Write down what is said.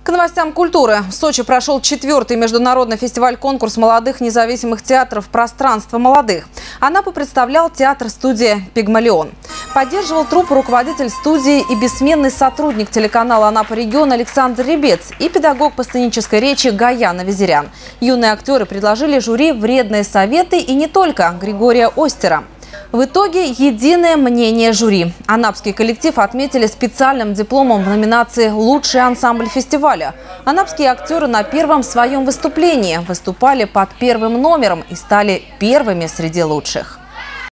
К новостям культуры. В Сочи прошел 4-й международный фестиваль-конкурс молодых независимых театров «Пространство молодых». Анапу представлял театр-студия «Пигмалион». Поддерживал труппу руководитель студии и бессменный сотрудник телеканала «Анапа-регион» Александр Ребец и педагог по сценической речи Гаяна Визирян. Юные актеры предложили жюри вредные советы и не только Григория Остера. В итоге единое мнение жюри. Анапский коллектив отметили специальным дипломом в номинации «Лучший ансамбль фестиваля». Анапские актеры на первом своем выступлении выступали под первым номером и стали первыми среди лучших.